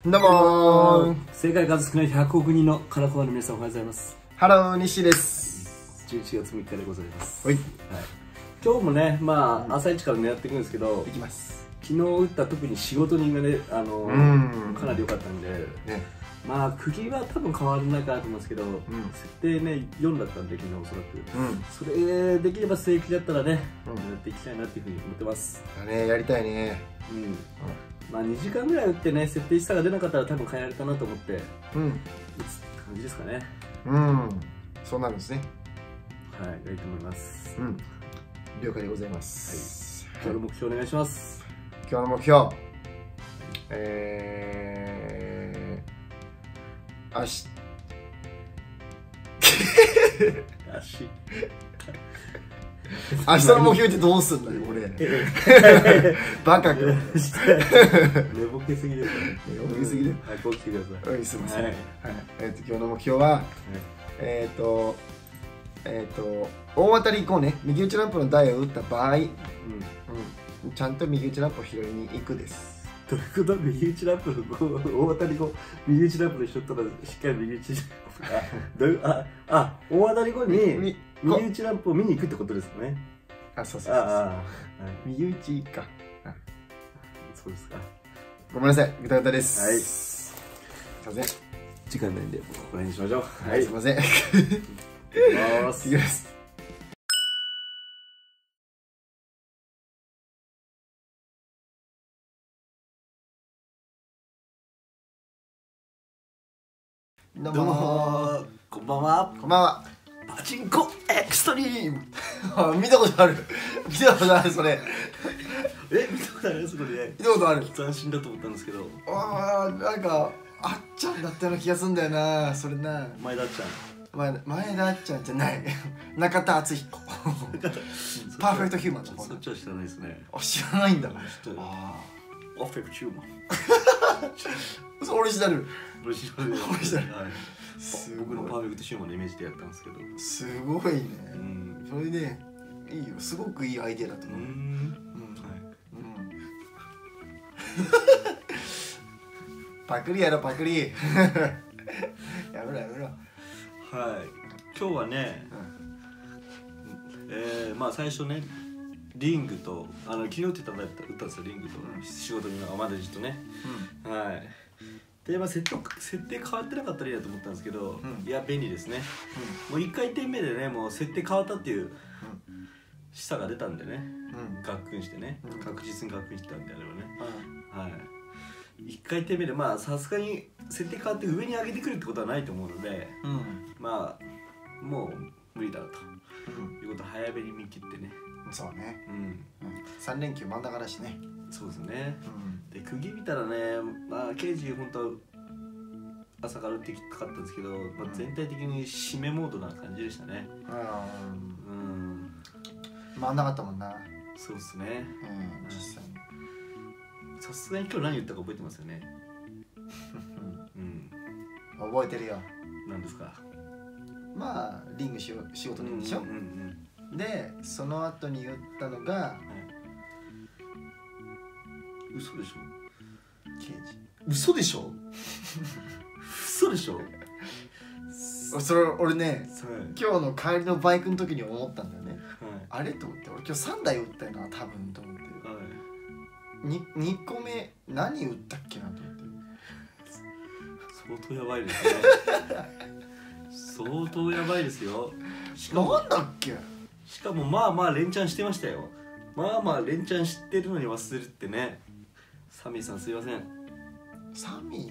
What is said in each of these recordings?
どうもー。 正解数少ない100億人のカラコアの皆さんおはようございます。 ハロー、西です。 11月3日でございます。 はい。 今日もね、まあ朝一から狙っていくんですけど、 いきます。 昨日打った特に仕事人がね、かなり良かったんで、 ね、 まあ釘は多分変わらないかなと思うんですけど、設定ね4だったんで昨日おそらく、それできれば正規だったらね、やっていきたいなっていうふうに思ってます。 ね、やりたいね。 まあ2時間ぐらい打ってね、設定差が出なかったら多分変えられたなと思って、打つって感じですかね。 そうなるんですね。 はい、やりたいと思います。 了解でございます。 今日の目標お願いします。 今日の目標、足明日の目標ってどうすんだよ俺。バカか。寝ぼけすぎですね。 寝ぼけすぎで。 はい、こう来てください。 すみません。はい。今日の目標は大当たり行こうね。右打ちランプの台を打った場合、ちゃんと右打ちランプを拾いに行くです。 どういうこと？右打ちランプの大当たり後、右打ちランプでしょったらしっかり右打ち大当たり後に右打ちランプを見に行くってことですかね。 そうそうそう。右打ちか。 そうですか。 ごめんなさい、ぐたぐたです。 はい。 すいません。 時間ないんでここら辺にしましょう。 はい、すいません。いきます。 どうも、こんばんは。 こんばんは。 パチンコエクストリーム。 見たことある。見たことあるそれ。 見たことあるそれね。 見たことある。 斬新だと思ったんですけど。 なんかあっちゃんだったような気がするんだよな。それな。 前田ちゃん。前田あっちゃんじゃない。中田敦彦。パーフェクトヒューマンの方。 そっちは知らないですね。 知らないんだ。 オフェクトヒューマン。 オリジナル。 オリジナル。僕のパーフェクトヒューマンのイメージでやったんですけど。 すごいね。それでいいよ。すごくいいアイデアだと思う。パクリやろパクリ。やめろやめろ。 はい。今日はね、まあ最初ね、リングと昨日打ったんですよ、リングと仕事にまだじっとね。はい。で設定変わってなかったらいいなと思ったんですけど、いや便利ですね。もう1回転目でね、もう設定変わったっていう示唆が出たんでね、ガックンしてね、確実にガックンしてたんであればね。はい。1回転目でまあさすがに設定変わって上に上げてくるってことはないと思うので、まあもう無理だろうということを早めに見切ってね。 そうね。3連休真ん中だしね。 そうですね。で釘見たらね、まあ刑事本当朝から打ってきたかったんですけど、全体的に締めモードな感じでしたね。 回んなかったもんな。 そうですね。 実際に。 さすがに今日何言ったか覚えてますよね。 覚えてるよ。 何ですか。 まあリング仕事人でしょ。でその後に言ったのが、 嘘でしょ。 刑事。 嘘でしょ。嘘でしょ。 それ俺ね、今日の帰りのバイクの時に思ったんだよね。あれと思って、俺今日3台打ったよな多分と思って。2個目何打ったっけなと思って。 相当やばいですね。相当やばいですよ。 なんだっけ。 しかもまあまあ連チャンしてましたよ。まあまあ連チャン知ってるのに忘れるってね。サミーさんすいません。 サミー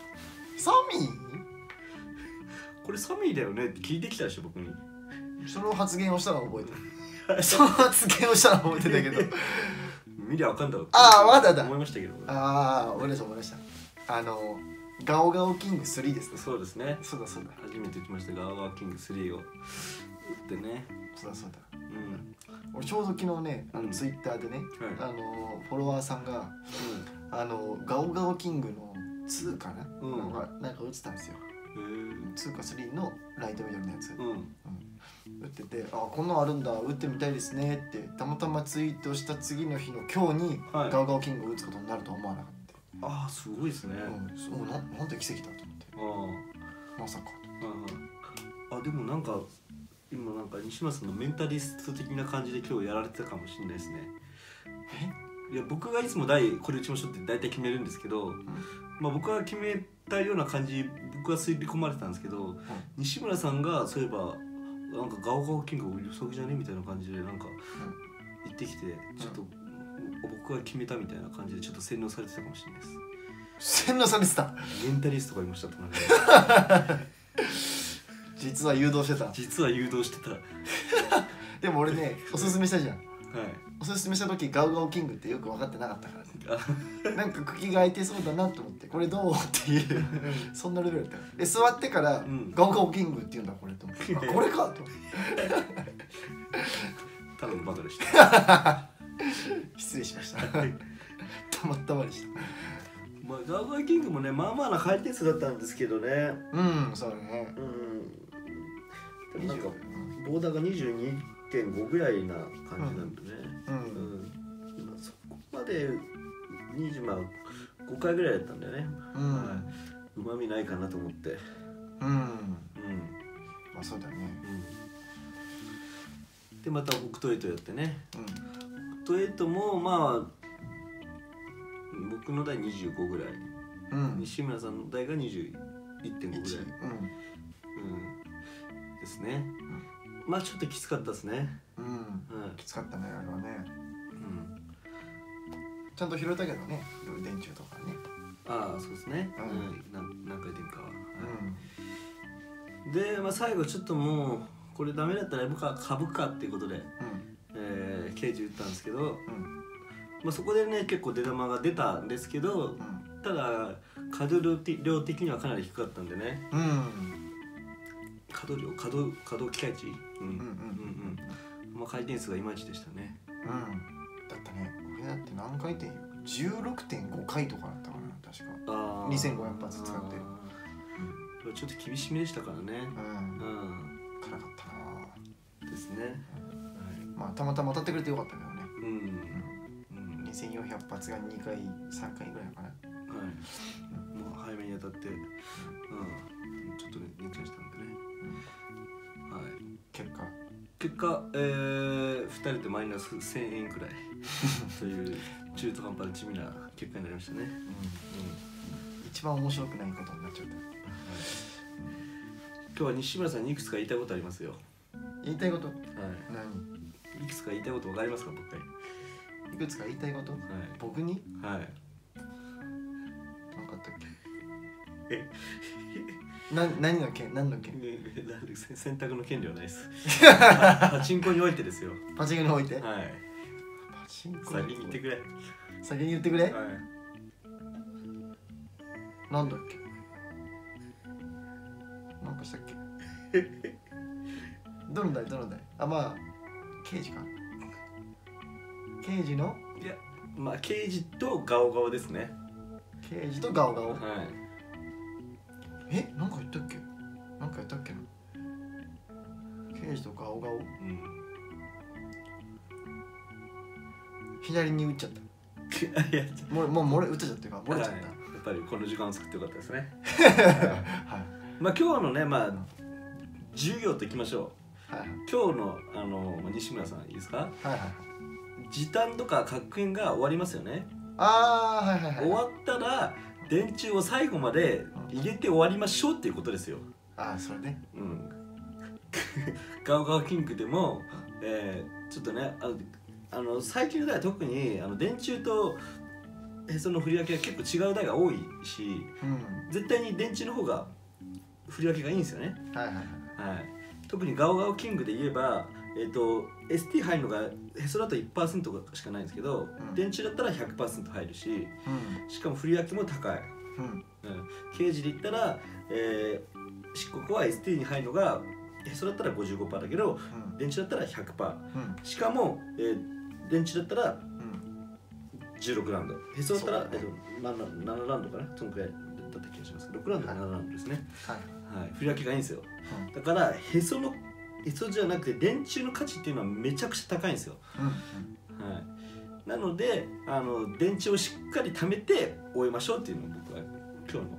これサミーだよねって聞いてきたでしょ僕に。 その発言をしたの覚えてる。その発言をしたの覚えてたけど。 見りゃわかんだろうってまだだ思いましたけど。 思い出したガオガオキング3ですね。 そうですね。 そうだ初めて打ちましたガオガオキング3を打ってね。 そうだ俺ちょうど昨日ね、ツイッターでね、フォロワーさんがガオガオキングの2かな、なんか打ってたんですよ。2か3のライトミドルのやつ打ってて、こんなんあるんだ、打ってみたいですねってたまたまツイートした次の日の今日にガオガオキングを打つことになるとは思わなかった。 ああすごいですね。 そうなんて奇跡だと思って。まさか。 あでもなんか今なんか西村さんのメンタリスト的な感じで今日やられてたかもしれないですね。いや僕がいつもこれ打ちましょうって大体決めるんですけど、まあ僕が決めたような感じ僕は刷り込まれてたんですけど、西村さんがそういえばなんかガオガオキング予測じゃねみたいな感じでなんか言ってきて、ちょっと僕が決めたみたいな感じでちょっと洗脳されてたかもしれないです。 洗脳されてた。 メンタリストがいました隣で実は誘導してた。 実は誘導してたでも俺ねおすすめしたじゃん。 はい、 おすすめした時ガウガオキングってよく分かってなかったからね。なんか茎が空いてそうだなと思ってこれどうっていうそんなレベルだった。で座ってから、ガウガオキングって言うんだこれと思ってこれかと思ってただのバカでした失礼しましたたまったまでした。 まあガウガオキングもねまあまあな回転数だったんですけどね。 そうだね。 でもなんかボーダーが 22.5 ぐらいな感じなんでね。そこまで5回ぐらいだったんだよね。うまみないかなと思って。 まあそうだね。 でまた北斗8やってね。北斗8もまあ僕の台25ぐらい、西村さんの台が 21.5 ぐらい、ですね。まあちょっときつかったですね。 きつかったねあれはね。ちゃんと拾えたけどね電柱とかね。 ああそうですね。何回転かは。でまあ最後ちょっともうこれダメだったら僕は株かっていうことで刑事打ったんですけど。まあそこでね結構出玉が出たんですけど、ただ稼働量的にはかなり低かったんでね。稼働機械値、まあ回転数がいまいちでしたね。 だったね。これだって何回転よ。16.5 回とかだったかな確か。2500発使って。 ちょっと厳しめでしたからね。 辛かったな。 ですね。 まあたまたま当たってくれてよかったけどね。2400発が2回3回ぐらいかな。 もう早めに当たってちょっとね熱中したんでね。結果2人でマイナス1000円くらいという中途半端な地味な結果になりましたね。 一番面白くないことになっちゃった。 今日は西村さんにいくつか言いたいことありますよ。 言いたいこと？ 何？いくつか言いたいこと分かりますか僕は。 いくつか言いたいこと？僕に？何かあったっけ？何の件？何の件？ 選択の権利はないです。パチンコにおいてですよ。 パチンコにおいて？ パチンコ。先に言ってくれ。 先に言ってくれ？なんだっけ？なんかしたっけ？どの台？あ、まあ刑事か。刑事の？ いや、まあ刑事とガオガオですね。 刑事とガオガオ。なんか言ったっけ？なんかやったっけな。刑事とガオガオ。左に打っちゃった。もう漏れ打っちゃったっていうか漏れちゃった。やっぱりこの時間を作ってよかったですね。まあ今日のね授業といきましょう。今日の西村さんいいですか？時短とか確認が終わりますよね。終わったら電柱を最後まで入れて終わりましょうっていうことですよ。 それね。 ガオガオキングでもちょっとね最近の台は特に電柱とへその振り分けが結構違う台が多いし、絶対に電柱の方が振り分けがいいんですよね。特にガオガオキングで言えばST 入るのがへそだと 1% しかないんですけど、電柱だったら 100% 入るし、しかも振り分けも高い。刑事で言ったら漆黒は ST に入るのがへそだったら 55% だけど、電柱だったら 100%、しかも電池だったら16ラウンド、へそだったら7ラウンドかな、そのくらいだった気がします。6ラウンドか7ラウンドですね。振り分けがいいんですよ。だからへそじゃなくて電柱の価値っていうのはめちゃくちゃ高いんですよ。 なので電池をしっかり貯めて終えましょうっていうのを僕は今日の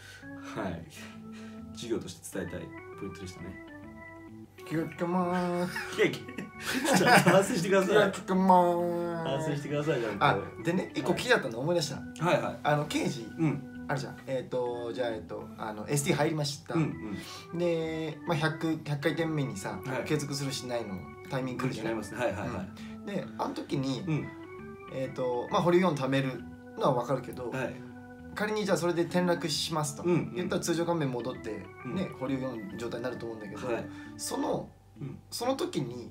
授業として伝えたいポイントでしたね。 気が利かまーす。 ちゃんと反省してください。 気が利かまーす。 反省してください。 あ、でね、一個気だったの思い出した。 はいはい。 刑事あるじゃん。じゃあST 入りました。で、まあ100回転目にさ、継続するしないのタイミング来るじゃない。 はいはいはい。 で、あの時にまあ保留4貯めるのは分かるけど。仮にじゃあそれで転落しますと言ったら通常画面戻ってね保留4の状態になると思うんだけど、その時に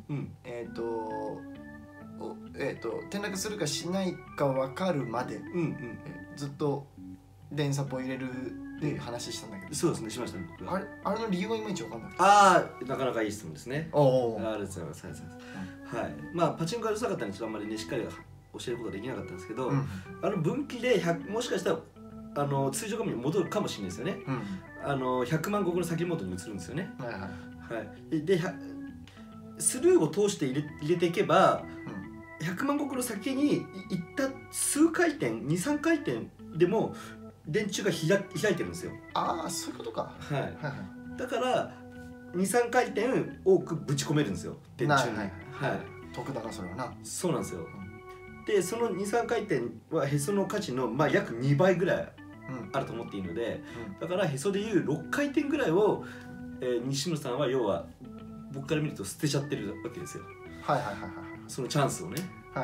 転落するかしないか分かるまでずっと電サポ入れるって話したんだけど、 そうですね、しましたね。 あれの理由がいまいち分かんない。 なかなかいい質問ですね。 ありがとうございます。はい。まあパチンコがうるさかったんでちょっとあんまりねしっかり教えることができなかったんですけど、分岐でもしかしたら通常画面に戻るかもしれないですよね。100万石の先元に移るんですよね。でスルーを通して入れていけば、100万石の先に行った数回転23回転でも電柱が開いてるんですよ。 そういうことか。 だから23回転多くぶち込めるんですよ電柱に。 得だなそれはな。 そうなんですよ。でその23回転はへその価値の約2倍ぐらいあると思っていいので、だからへそでいう6回転ぐらいを、西野さんは要は僕から見ると捨てちゃってるわけですよ。そのチャンスをね。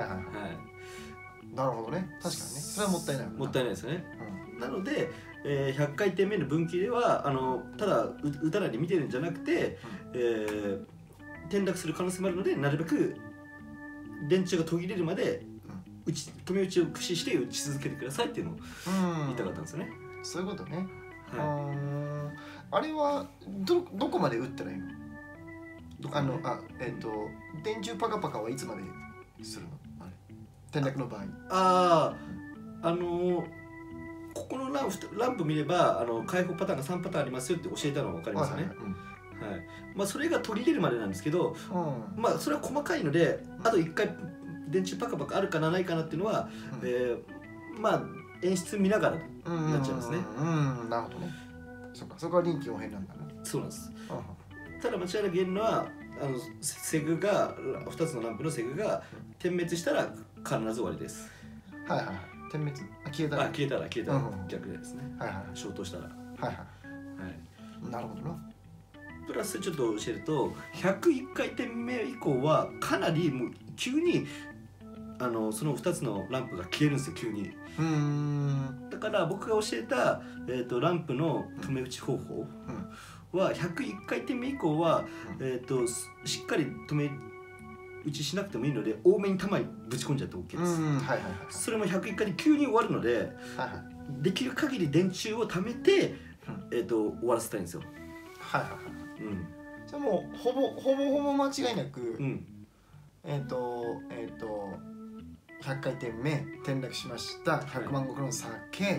なるほどね。確かにね。それはもったいない。 もったいないですよね。なので、100回転目の分岐ではただ打たないで見てるんじゃなくて、転落する可能性もあるのでなるべく電柱が途切れるまで止め打ちを駆使して打ち続けてくださいっていうのを言いたかったんですよね。 そういうことね。あれはどこまで打ったらいいの？電柱パカパカはいつまでするの？転落の場合。 ここのランプ見れば解放パターンが3パターンありますよって教えたのが分かりますよね。それが途切れるまでなんですけど、それは細かいのであと1回電柱パカパカあるかなないかなっていうのは、演出見ながらになっちゃいますね。 なるほどね。そこは臨機応変なんだね。 そうなんです。ただ間違いなく言えるのはセグが2つのランプのセグが点滅したら必ず終わりです。 点滅消えたら逆ですね。消灯したら。なるほどな。プラスちょっと教えると101回転目以降はかなりもう急にその2つのランプが消えるんですよ急に。だから僕が教えた、ランプの止め打ち方法は101回転目以降は、しっかり止め打ちしなくてもいいので多めに球にぶち込んじゃって OK です。それも101回で急に終わるので、できる限り電柱を貯めて、終わらせたいんですよ。 じゃあもうほぼ間違いなく、100回転目転落しました100万石の酒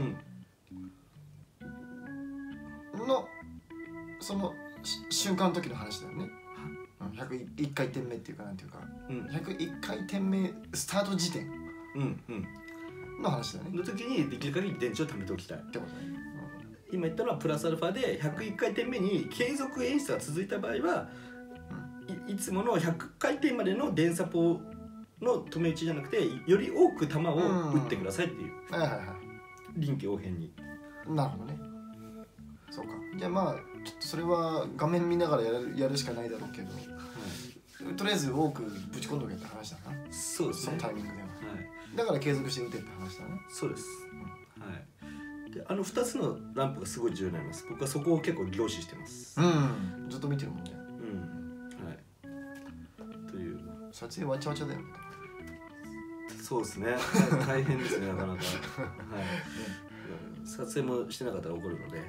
のその瞬間の時の話だよね。101回転目っていうかなんていうか、101回転目スタート時点の話だね。 の時にできる限り電池を貯めておきたいってことね。今言ったのはプラスアルファで101回転目に継続演出が続いた場合は、いつもの100回転までの電サポの止め打ちじゃなくてより多く球を打ってくださいっていう臨機応変に。 なるほどね。そうか。じゃあちょっとそれは画面見ながらやるしかないだろうけど、とりあえず多くぶち込んどけって話だな。 そうですね。 そのタイミングでは。だから継続して打てって話だね。 そうです。で2つのランプがすごい重要になります。僕はそこを結構凝視してます。 ずっと見てるもんね。 という撮影わちゃわちゃだよね。 そうですね。大変ですねなかなか。撮影もしてなかったら怒るので。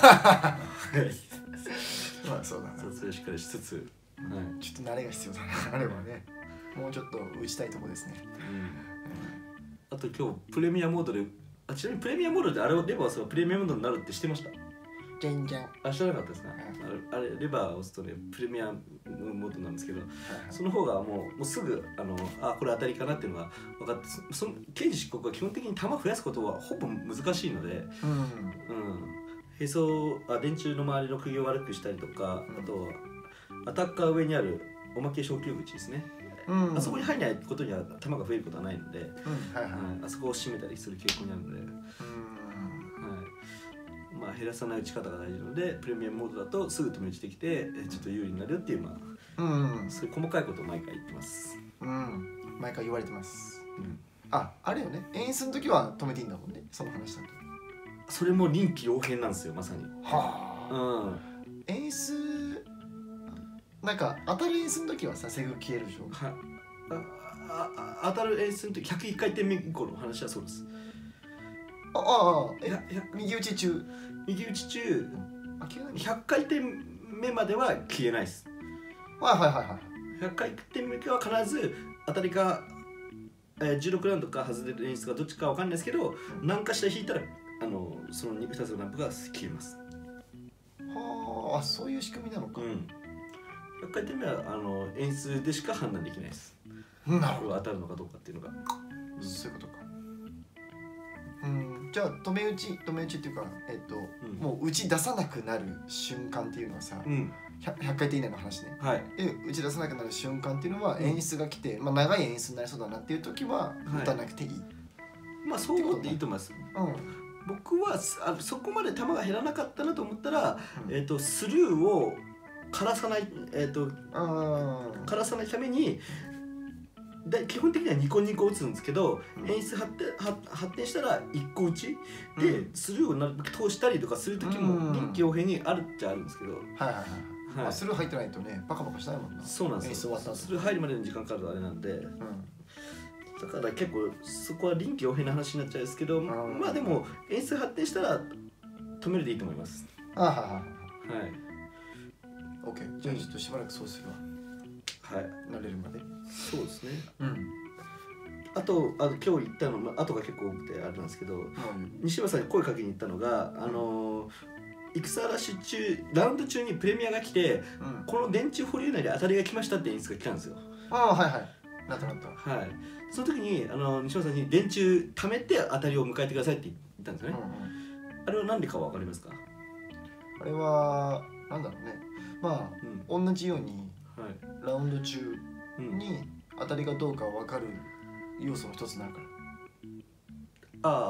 そうだな。 撮影しっかりしつつ、 ちょっと慣れが必要だな。あれはね。もうちょっと打ちたいとこですね。 あと今日プレミアモードでちなみにプレミアモードであれをレバーはプレミアモードになるって知ってました？ 全然。 知らなかったですか、あれレバーを押すとねプレミアムモードなんですけど、その方がもうすぐこれ当たりかなっていうのが分かって、その刑事執行は基本的に弾増やすことはほぼ難しいので、電柱の周りの釘を悪くしたりとか、あとアタッカー上にあるおまけ昇級口ですね、あそこに入らないことには弾が増えることはないので、あそこを締めたりする傾向にあるので、減らさない打ち方が大事なので、プレミアムモードだとすぐ止め打ちできてちょっと有利になるっていう、そういう細かいことを毎回言ってます。 毎回言われてます。あれよね、演出の時は止めていいんだもんね、その話だと。 それも臨機応変なんですよ、まさに。 演出なんか当たる演出の時はさ、セグ消えるでしょ。 当たる演出の時101回転目以降の話はそうです。 右打ち中 100回転目までは消えないです。100回転目は必ず当たりか16ラウンドか外れる演出かどっちかわかんないですけど、何かしら引いたらその2つのランプが消えます。 そういう仕組みなのか。 100回転目は演出でしか判断できないです。 なるほど。 当たるのかどうかっていうのが。 そういうことか。じゃあ止め打ちっていうか、もう打ち出さなくなる瞬間っていうのはさ、100回転以内の話ね。で打ち出さなくなる瞬間っていうのは演出が来て、長い演出になりそうだなっていう時は打たなくていい。 そう思っていいと思います。僕はそこまで球が減らなかったなと思ったら、スルーを枯らさないために基本的には2個2個打つんですけど、演出発展したら1個打ちでスルーをなるべく通したりとかする時も臨機応変にあるっちゃあるんですけど、 スルー入ってないとねバカバカしないもんな。 そうなんですよ。スルー入るまでの時間かかるとあれなんで、だから結構そこは臨機応変な話になっちゃうんですけど、でも演出発展したら止めるでいいと思います。 OK、じゃあちょっとしばらくそうするわ。慣れるまで。 そうですね。あと今日言ったの後が結構多くてあれなんですけど、西村さんに声かけに行ったのが戦ラッシュ中ラウンド中にプレミアが来て、この電柱保留内で当たりが来ましたって演出が来たんですよ。 なった。 その時に西村さんに電柱貯めて当たりを迎えてくださいって言ったんですよね。あれは何でか分かりますか？ あれはなんだろうね。同じようにラウンド中に当たりがどうか分かる要素の一つになるから。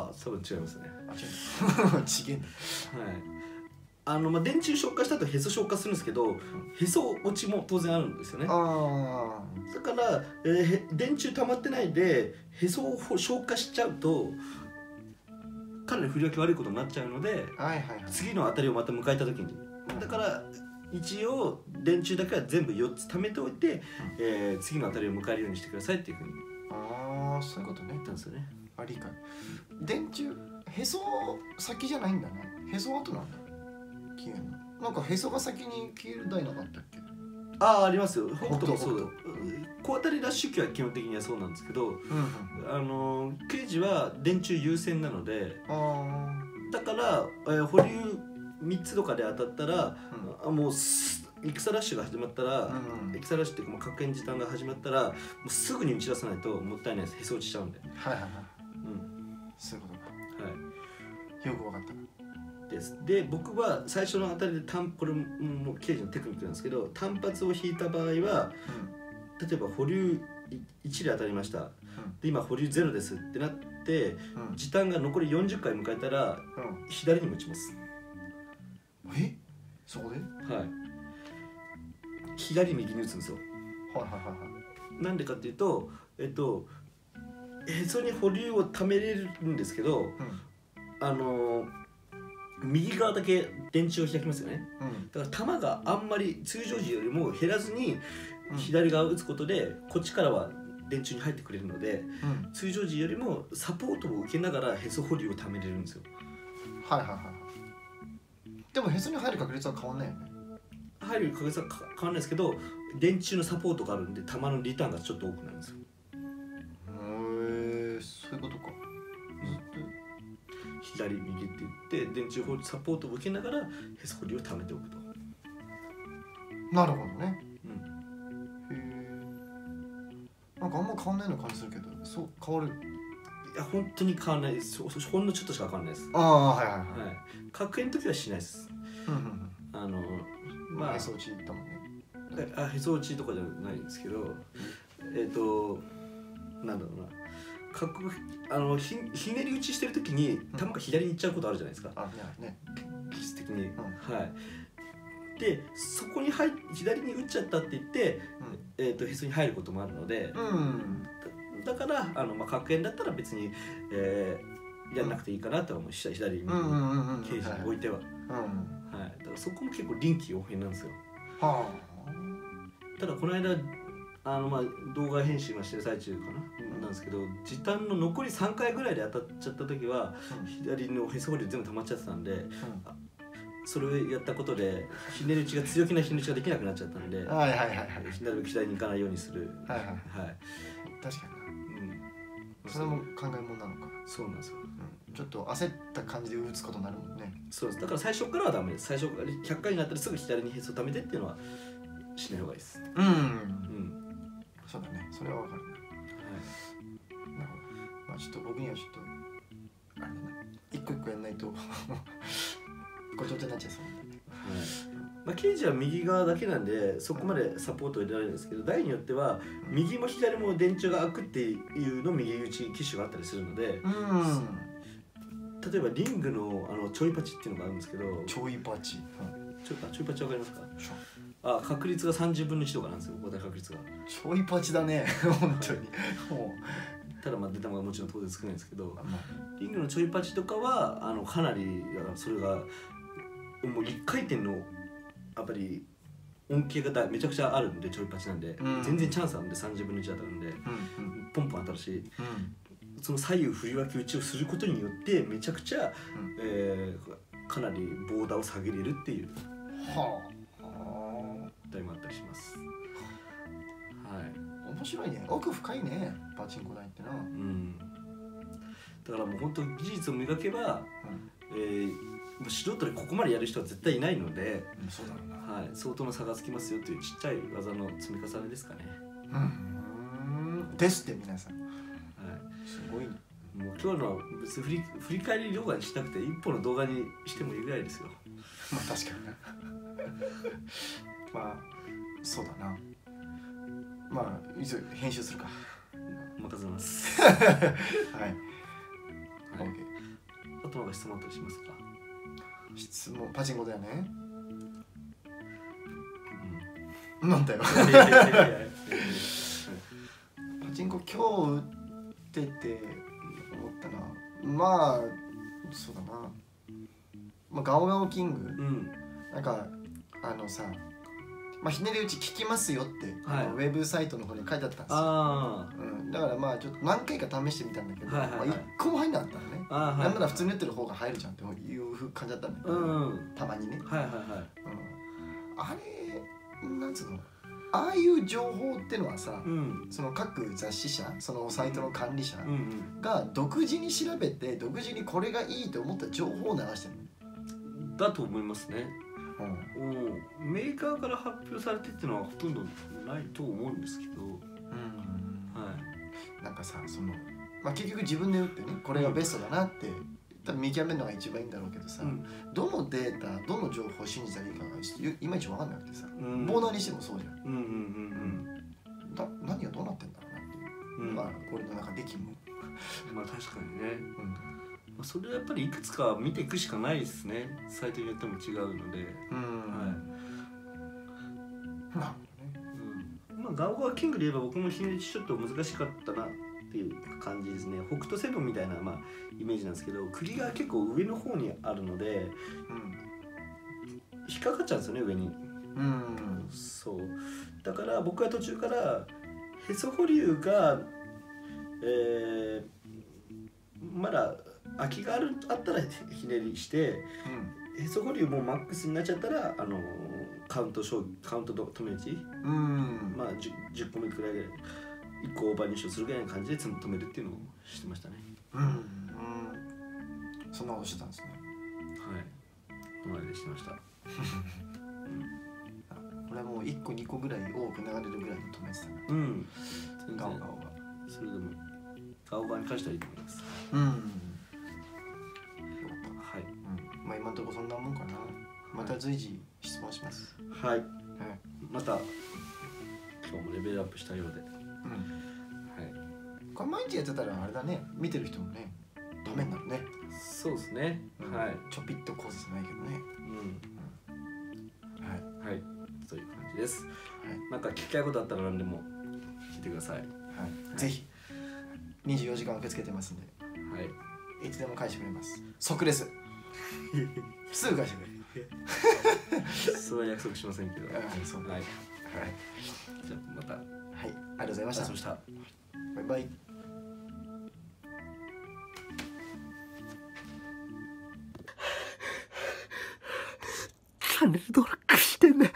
多分違いますね。 違えんだ。電柱消化した後へそ消化するんですけど、へそ落ちも当然あるんですよね。だから、電柱溜まってないでへそを消化しちゃうとかなり振り分け悪いことになっちゃうので、次の当たりをまた迎えた時に、だから一応電柱だけは全部4つ貯めておいて、次の当たりを迎えるようにしてくださいっていうふうにそういうことね。 言ったんですよね。 理解。電柱へそ先じゃないんだね。へそ後なんだ。消えるの。なんかへそが先に消える台なかったっけ？ ありますよ。北斗もそうだ。小当たりラッシュ機は基本的にはそうなんですけど、刑事は電柱優先なので、だから、保留3つとかで当たったら、もう戦ラッシュが始まったら、戦ラッシュっていうか確変時短が始まったらもうすぐに打ち出さないともったいないです。へそ落ちちゃうんで。 そういうことか。よく分かったです。で僕は最初の当たりでこれも刑事のテクニックなんですけど、単発を引いた場合は、例えば保留1で当たりました、で今保留0ですってなって、時短が残り40回迎えたら、左にも打ちます。 そこで？ 左右に打つんですよ。なんでかっていうと、へそに保留を貯めれるんですけど、右側だけ電柱を開きますよね。だから球があんまり通常時よりも減らずに左側を打つことで、こっちからは電柱に入ってくれるので、通常時よりもサポートを受けながらへそ保留を貯めれるんですよ。 でもへそに入る確率は変わんないよね。 入る確率は変わらないですけど、電柱のサポートがあるんで球のリターンがちょっと多くなるんですよ。 そういうことか。 左右って言って電柱法サポートを受けながらへそ掘りを貯めておくと。 なるほどね。へえ。なんかあんま変わんないの感じするけど、そう変わる？ いや本当に変わらないです。ほんのちょっとしか変わらないです。 ああはいはいはい。 角円の時はしないです。 まあへそ打ち行ったもんね。 へそ打ちとかじゃないんですけど、なんだろうな、ひねり打ちしてる時に球が左に行っちゃうことあるじゃないですか。 ね。 技術的に。はい。でそこに左に打っちゃったって言って、へそに入ることもあるので、だから角円だったら別に、やらなくていいかなとは思う。左にケージに置いては。だからそこも結構臨機応変なんですよ。ただこの間動画編集してる最中かな、なんですけど、時短の残り3回ぐらいで当たっちゃった時は、左のへそ掘り全部溜まっちゃってたんで、それをやったことでひねり打ちが強気なひねり打ちができなくなっちゃったんで、なるべく左に行かないようにする。 確かにな。それも考えものなのか。 そうなんですよ。 ちょっと焦った感じで打つことになるもんね。 そうです。だから最初からはダメです。最初から100回になったらすぐ左にへそを溜めてっていうのはしない方がいいです。 そうだね。それはわかるね。なるほど。まあちょっと僕にはちょっとあれだな。一個一個やんないとごちゃごちゃになっちゃいそう。 ケージは右側だけなんでそこまでサポートを入れられるんですけど、台によっては右も左も電柱が開くっていうの右打ち機種があったりするので、例えばリングのちょいパチっていうのがあるんですけど、 ちょいパチ、 ちょいパチわかりますか？確率が30分の1とかなんですよ、答え確率が。 ちょいパチだね本当にただ出玉がもちろん当然少ないんですけど、リングのちょいパチとかはかなりそれがもう1回転のやっぱり恩恵がめちゃくちゃあるんで、ちょいパチなんで、全然チャンスあるんで30分の1当たるんで、ポンポン当たるし、その左右振り分け打ちをすることによってめちゃくちゃ、かなりボーダーを下げれるっていう台もあったりします。 面白いね。奥深いね、パチンコ台ってな。 だからもう本当技術を磨けば、素人でここまでやる人は絶対いないので、 そうだろうな。 相当の差がつきますよというちっちゃい技の積み重ねですかね。 ですって皆さん。すごいね。 もう今日の別に振り返り動画にしなくて一本の動画にしてもいいぐらいですよ。 まあ確かになまあそうだな。まあいつ編集するか。 任せます。 はい。 あとは質問あったりしますか？ 質問、パチンコだよね。なんだよ。パチンコ今日打ってて思ったな。まあそうだな。ガオガオキング、なんかさ、ひねり打ち聞きますよって、ウェブサイトの方に書いてあったんですよ。だからちょっと何回か試してみたんだけど、一個も入んなかったのね。なんなら普通に打ってる方が入るじゃんっていう感じだったんだけど、たまにね。あれなんつうの、ああいう情報ってのはさ、その各雑誌社、そのサイトの管理者が独自に調べて、独自にこれがいいと思った情報を流してるのだと思いますね。メーカーから発表されてっていうのはほとんどないと思うんですけど、 なんかさ、結局自分で打ってね、これがベストだなって多分見極めるのが一番いいんだろうけどさ、どのデータ、どの情報を信じたらいいかがいまいち分かんなくてさ、ボーダーにしてもそうじゃん。何がどうなってんだろうなっていうのが俺の中で勤務。 確かにね。それはやっぱりいくつか見ていくしかないですね。サイトによっても違うので。ガオガオキングで言えば僕もひねりちょっと難しかったなっていう感じですね。北斗セブンみたいなイメージなんですけど、釘が結構上の方にあるので、引っかかっちゃうんですよね、上に。そうだから僕は途中からへそ保留が、まだ空きがあったらひねりして、へそ保留もマックスになっちゃったらカウント止め打ち、10個目くらいで1個オーバーにするぐらいの感じで止めるっていうのをしてましたね。 そんなことしてたんですね。 はい、してました。 俺はもう1個2個ぐらい多く流れるぐらいの止めてたね。 うん。 ガオガオが。 それでもガオガオに返したらいいと思います。 うん。はい。まあ今のところそんなもんかな。また随時質問します。 はい。また今日もレベルアップしたようで。はい。 これ毎日やってたらあれだね。見てる人もね、ためになるね。 そうですね。はい。 ちょぴっとコースじゃないけどね。 はい。そういう感じです。なんか聞きたいことあったら何でも聞いてください。はい。 ぜひ。24時間受け付けてますんで。はい。いつでも返してくれます。即レス。すぐ返してくれ。 それは約束しませんけど。はい。 そう。はい。 じゃあまた。はい。 ありがとうございました。バイバイ。チャンネル登録してね。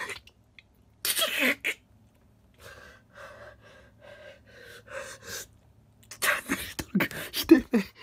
チャンネル登録してね。